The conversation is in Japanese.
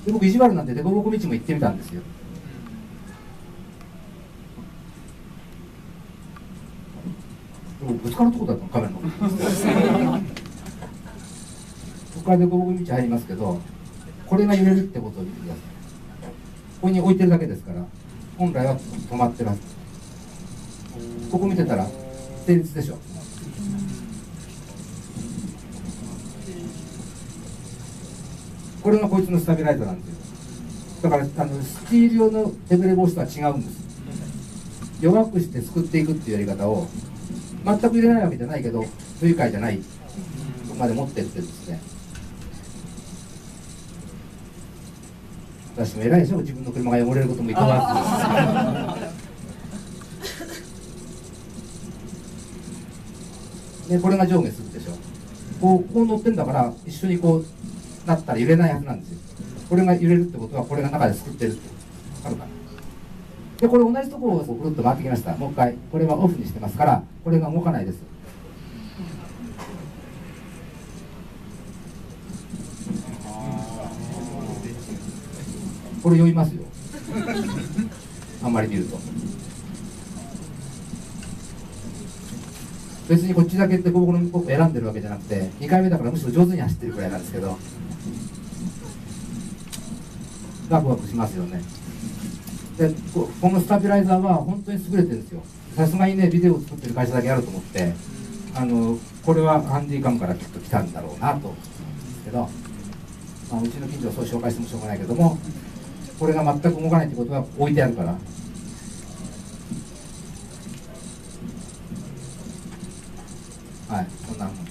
で僕意地悪なんで凸凹道も行ってみたんですよ。ぶつかるとこだったの、カメラのここから凸凹道入りますけど、これが揺れるってことを見てください。ここに置いてるだけですから、本来は止まってるはず。ここ見てたら成立でしょ。これがこいつのスタビライザーなんですよ。だからスチール用の手ブレ防止とは違うんです。弱くしてすくっていくっていうやり方を全く入れないわけじゃないけど、不愉快じゃないとこまで持ってってですね。私も偉いでしょ、自分の車が汚れることもいかわずで、これが上下するでしょ。こう乗ってんだから、一緒にこうなったら揺れないはずなんですよ。これが揺れるってことは、これが中ですくってるって分かるかな。で、これ同じところをぐるっと回ってきました。もう一回、これはオフにしてますから、これが動かないです。これ酔いますよあんまり見ると。別にこっちだけって僕の選んでるわけじゃなくて、2回目だからむしろ上手に走ってるくらいなんですけど、ワクワクしますよね。で、このスタビライザーは本当に優れてるんですよ。さすがにね、ビデオを作ってる会社だけあると思って、これはハンディカムからきっと来たんだろうなと思うんですけど、うちの近所はそう紹介してもしょうがないけども、これが全く動かないってことは置いてあるから。はい、こんなもん。